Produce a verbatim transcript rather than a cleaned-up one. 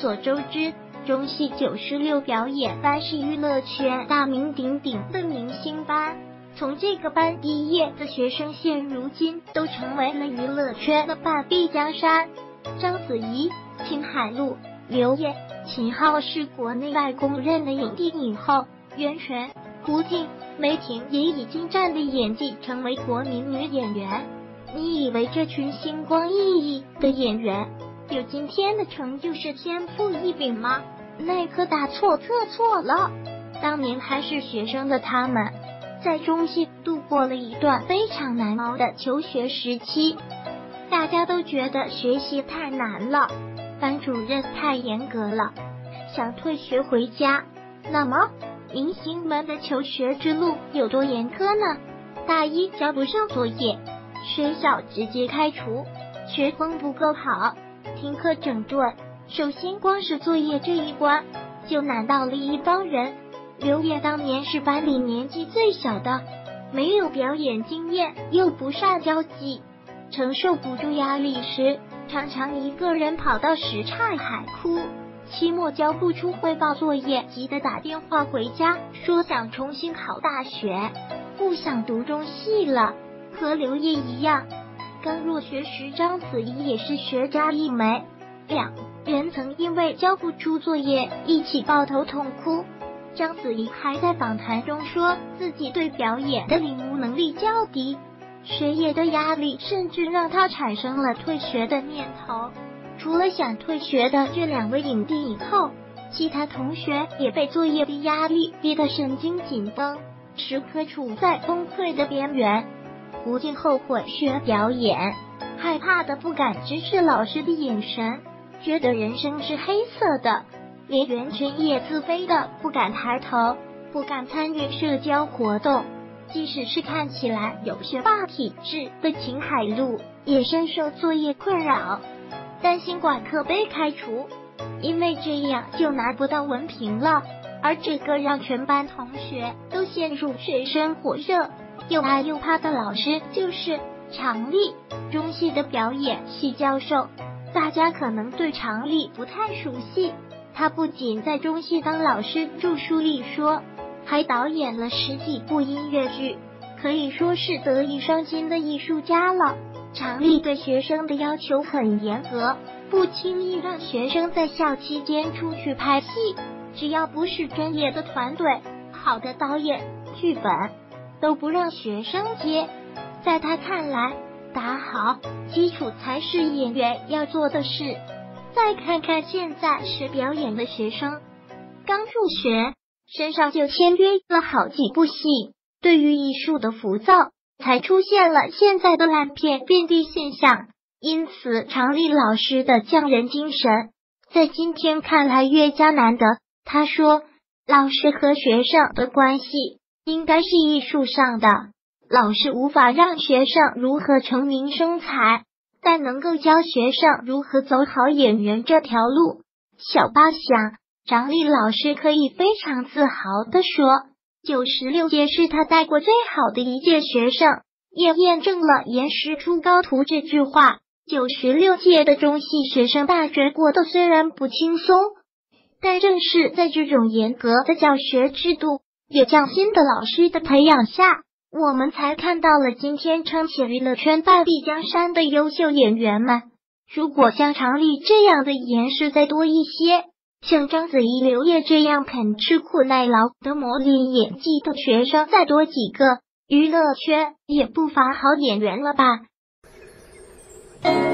所周知，中戏九十六表演班是娱乐圈大名鼎鼎的明星班。从这个班毕业的学生，现如今都成为了娱乐圈的半壁江山。章子怡、秦海璐、刘烨、秦昊是国内外公认的影帝影后，袁泉、胡静、梅婷也已经站立演技，成为国民女演员。你以为这群星光熠熠的演员有今天的成就是天赋异禀吗？那可大错特错了。当年还是学生的他们，在中戏度过了一段非常难熬的求学时期，大家都觉得学习太难了，班主任太严格了，想退学回家。那么明星们的求学之路有多严苛呢？大一交不上作业，学校直接开除，学风不够好，停课整顿。首先光是作业这一关就难到了一帮人。刘烨当年是班里年纪最小的，没有表演经验，又不善交际，承受不住压力时，常常一个人跑到什刹海哭。期末交不出汇报作业，急得打电话回家，说想重新考大学，不想读中戏了。和刘烨一样，刚入学时章子怡也是学渣一枚，两人曾因为交不出作业一起抱头痛哭。章子怡还在访谈中说自己对表演的领悟能力较低，学业的压力甚至让她产生了退学的念头。除了想退学的这两位影帝影后，其他同学也被作业的压力逼得神经紧绷，时刻处在崩溃的边缘。胡静后悔学表演，害怕的不敢直视老师的眼神，觉得人生是黑色的。连袁泉也自卑的不敢抬头，不敢参与社交活动。即使是看起来有学霸体质的秦海璐，也深受作业困扰，担心管课被开除，因为这样就拿不到文凭了。而这个让全班同学都陷入水深火热又爱又怕的老师就是常丽，中戏的表演系教授。大家可能对常丽不太熟悉，他不仅在中戏当老师著书立说，还导演了十几部音乐剧，可以说是德艺双馨的艺术家了。常丽对学生的要求很严格，不轻易让学生在校期间出去拍戏，只要不是专业的团队，好的导演、剧本都不让学生接。在他看来，打好基础才是演员要做的事。再看看现在学表演的学生，刚入学身上就签约了好几部戏，对于艺术的浮躁，才出现了现在的烂片遍地现象。因此常丽老师的匠人精神在今天看来越加难得。他说，老师和学生的关系应该是艺术上的，老师无法让学生如何成名生财，但能够教学生如何走好演员这条路。小八想，常丽老师可以非常自豪地说，九十六届是他带过最好的一届学生，也验证了严师出高徒这句话。九十六届的中戏学生大学过得虽然不轻松，但正是在这种严格的教学制度，有匠心的老师的培养下，我们才看到了今天撑起娱乐圈半壁江山的优秀演员们。如果像常丽这样的严师再多一些，像章子怡、刘烨这样肯吃苦耐劳的磨练演技的学生再多几个，娱乐圈也不乏好演员了吧。